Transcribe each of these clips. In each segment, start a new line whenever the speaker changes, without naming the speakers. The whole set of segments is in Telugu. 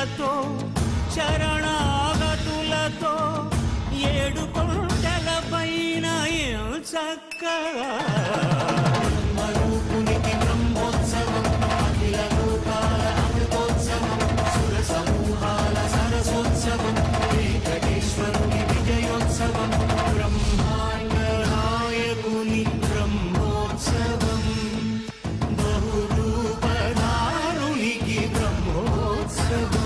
పూజలతో శరణాగతులతో ఏడు కొండల పైన చక్కగా బ్రహ్మరూపునికి బ్రహ్మోత్సవం అఖిల లోకాల అమృతోత్సవం సుర సమూహాల సరసోత్సవం వెంకటేశ్వరుని విజయోత్సవం బ్రహ్మాండ నాయకుని బ్రహ్మోత్సవం బహురూపధారునికి బ్రహ్మోత్సవం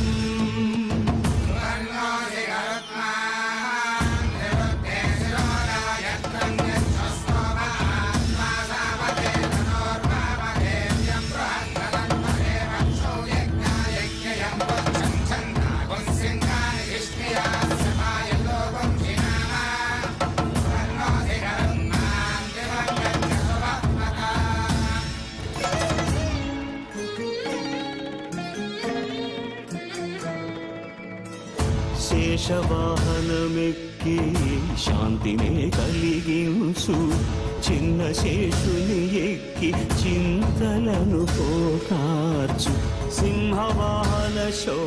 శేషవాహనమెక్కి శాంతినే కలిగించు చిన్న శేషుని ఎక్కి చింతలను పోకార్చు సింహవాహన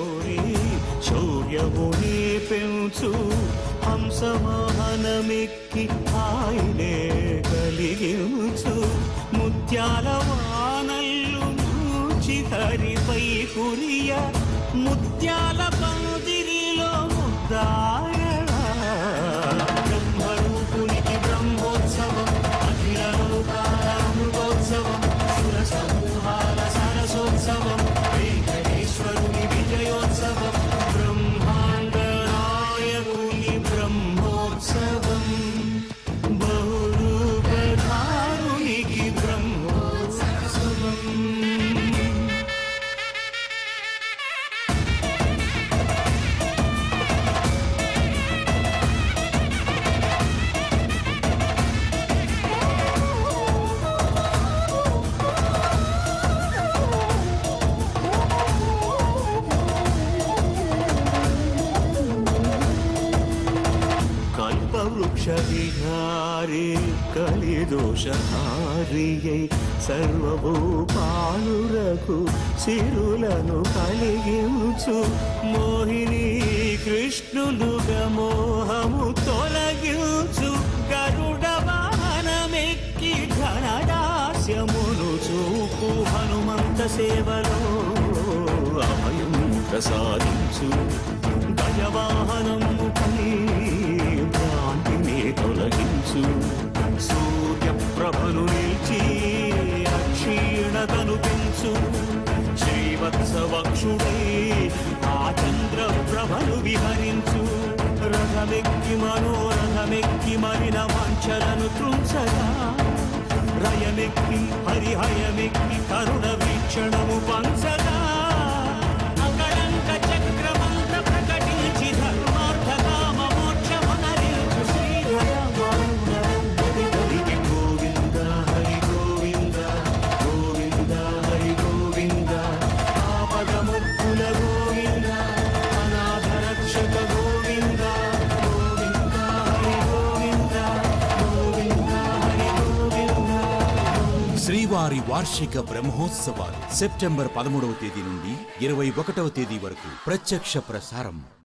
శౌర్యమునే పెంచు హంసవాహనమెక్కి ఆయనే కలిగించు ముత్యాల వానల్లు మూచి హరిపై కురియ ముత్యాల పందిరిలో బ్రహ్మరూపునికి బ్రహ్మోత్సవం అఖిల లోకాల అమృతోత్సవం సుర సమూహాల సరసోత్సవం వెంకటేశ్వరుని విజయోత్సవం బ్రహ్మాండ నాయకుని బ్రహ్మోత్సవం బహురూపధారునికి బ్రహ్మోత్సవం వృక్షవిహారే కలిదోషహారియై సర్వభూపాలురకు సిరులను కలిగించు మోహిని కృష్ణులుగా మోహము తొలగించు గరుడ వాహనమెక్కి ఘనదాస్యమును చూపు హనుమంత సేవలో అభయం ప్రసాదించు గజవాహనము భ్రాంతిని తొలగించు సూర్యప్రభను నిలిచి అక్షీణతను పెంచు శ్రీవత్సవక్షుడై ఆ చంద్రప్రభను విహరించు రథమెక్కి మనోరథమెక్కి మరిన వాంఛలను త్రుంచగా రయమెక్కి హరిహయమెక్కి కరుణ వీక్షణము పంచగా అకళంక చక్రమంత ప్రకటించి ధర్మార్థ కామ మోక్షమనరించు శ్రీహర గోవింద హరి గోవింద గోవింద హరి గోవింద ఆపదముక్కుల గోవింద అనాథ రక్షక గోవింద గోవింద హరి గోవింద గోవింద హరి గోవింద. శ్రీవారి వార్షిక బ్రహ్మోత్సవాలు సెప్టెంబర్ 13వ తేదీ నుండి 21వ తేదీ వరకు ప్రత్యక్ష ప్రసారం.